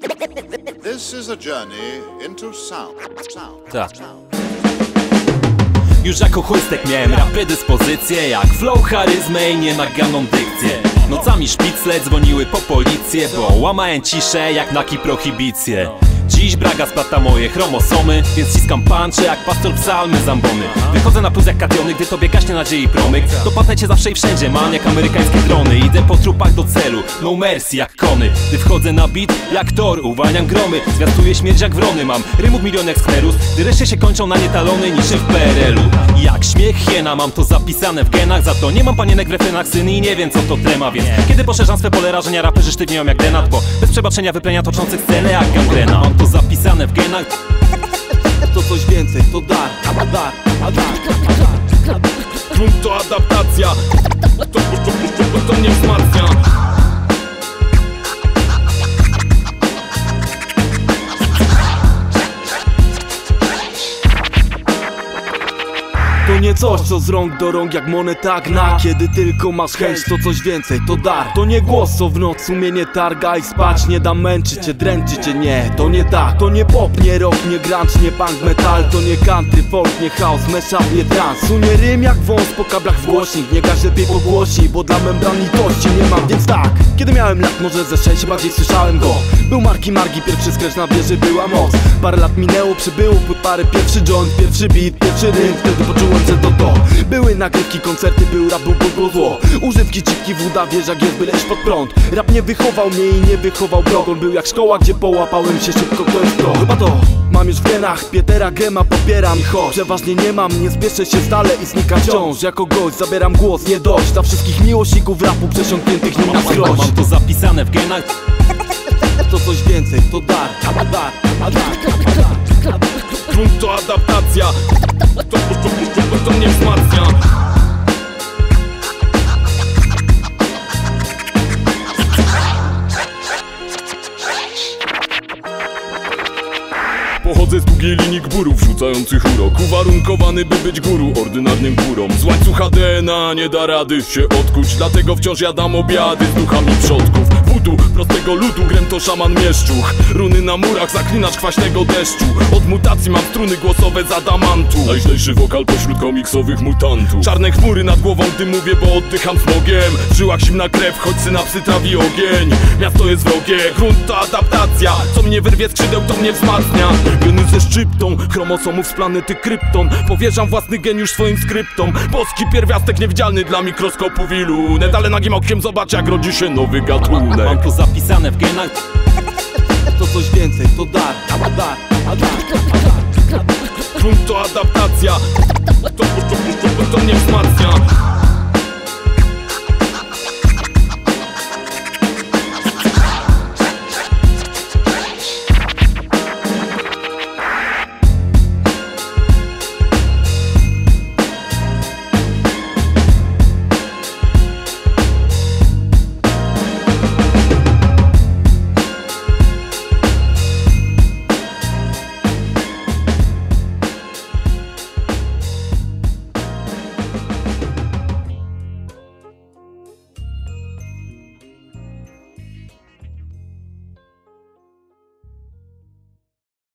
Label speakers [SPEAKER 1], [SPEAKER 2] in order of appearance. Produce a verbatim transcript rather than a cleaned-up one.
[SPEAKER 1] This is a journey into sound. Sound.
[SPEAKER 2] Tak. Już jako chłystek miałem rap predyspozycję, jak flow, charyzmę i nienaganą dykcję. Nocami szpicle dzwoniły po policję, bo łamałem ciszę jak naki prohibicję. Dziś braga splata moje chromosomy, więc ściskam puncze jak pastor psalmy zambony. Wychodzę na plus jak kationy, gdy tobie gaśnie nadziei promyk. Dopadnę zawsze i wszędzie, man jak amerykańskie drony. Idę po trupach do celu, no mercy jak kony. Gdy wchodzę na beat jak Thor, uwalniam gromy. Zwiastuję śmierć jak wrony, mam rymów milion jak sklerus. Gdy reszcie się kończą na nietalony niczym w P R L u. Jak śmiech hiena, mam to zapisane w genach. Za to nie mam panienek w refrenach, syn i nie wiem co to trema. Więc kiedy poszerzam swe pole rażenia, raperzy sztywnieją jak denat. Bo bez przebaczenia wyplenia toczących scenę jak gangrena. Mam to zapisane w genach.
[SPEAKER 3] To coś więcej, to dar, a dar, a dar.
[SPEAKER 2] Grunt to adaptacja. To, to, to, to, to mnie wzmacnia.
[SPEAKER 3] To nie coś, co z rąk do rąk jak moneta gna. Kiedy tylko masz chęć, to coś więcej, to dar. To nie głos, co w noc sumienie targa i spać nie da, męczy cię, dręczy cię, nie. To nie tak, to nie pop, nie rock, nie grunge, nie punk, metal. To nie country, folk, nie house, mashup, nie trance. Sunie rym jak wąs po kablach w głośnik. Nie gaś lepiej pogłośnij, bo dla membran litości nie mam, więc tak. Kiedy miałem lat, może ze sześć, bardziej słyszałem go. Był Marki Margi, pierwszy scratch na wieży, była moc. Parę lat minęło, przybyło płyt pary, pierwszy joint, pierwszy beat, pierwszy rym. Wtedy poczułem, że to to. Były nagrywki, koncerty, był rap, był było zło. Używki, cipki, woda, wieża, gier, byle iść pod prąd. Rap nie wychował mnie i nie wychował brogon. Był jak szkoła, gdzie połapałem się szybko, kto jest to. Chyba to mam już w genach, Pietera Gema popieram. Choć przeważnie nie mam, nie spieszę się stale i znika wciąż. Jako gość zabieram głos, nie dość. Dla wszystkich miłośników rapu przesiąkniętych nim na skroś.
[SPEAKER 2] Mam to zapisane w genach.
[SPEAKER 3] To coś więcej, to dar, a dar, a dar.
[SPEAKER 2] Grunt to adaptacja. To, to, to, to, to mnie wzmacnia. Pochodzę z długiej linii gburów rzucających urok. Uwarunkowany by być guru, ordynarnym górą. Z łańcucha D N A nie da rady się odkuć. Dlatego wciąż jadam obiady z duchami przodków. Wudu, prostego ludu, grem to szaman mieszczuch. Runy na murach, zaklinacz kwaśnego deszczu. Od mutacji mam struny głosowe z adamantu. Najźlejszy wokal pośród komiksowych mutantów. Czarne chmury nad głową, gdy mówię, bo oddycham smogiem. W żyłach zimna krew, choć synapsy trawi ogień. Miasto jest wrogie, grunt to adaptacja. Co mnie wyrwie skrzydeł, to mnie wzmacnia. Geny ze szczyptą, chromosomów z planety Krypton. Powierzam własny geniusz swoim skryptom. Boski pierwiastek niewidzialny dla mikroskopu wilunet. Ale nagim okiem zobacz, jak rodzi się nowy gatunek. Mam to zapisane w genach.
[SPEAKER 3] To coś więcej, to dar, a dar, a dar.
[SPEAKER 2] Grunt to adaptacja. To, to, to, to, to mnie wzmacnia.